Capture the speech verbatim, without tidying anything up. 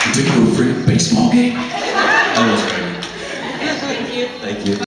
Been to a freaking baseball game? That was great. Thank you. Thank you.